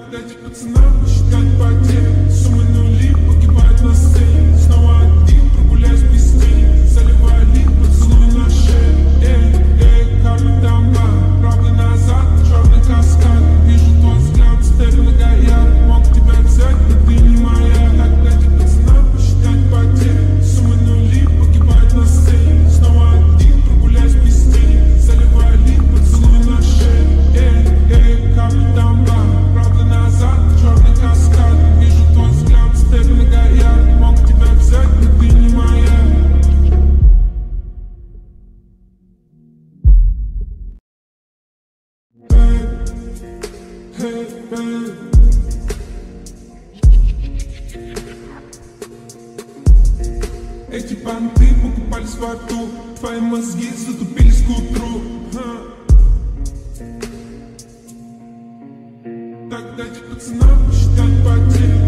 дайте пацанам посчитать потери. Суммы нули погибают на сцене. Снова один, прогуляюсь без тени. Заливали поцелуй на шее. Кармы дома, правда назад, черный каскад. Вижу твой взгляд, степь многояд. Мог тебя взять, но ты не моя. Так дайте пацанам посчитать потери. Суммы нули погибают на сцене. Снова один, прогуляюсь без тени. Заливали поцелуй на шее. Кармы дома, правда назад, черный каскад. Вижу твой взгляд, степь многояд. Мог тебя взять, но ты не моя. Эти понты покупались в аду. Твои мозги затупились к утру. Так дайте пацанам посчитать потери.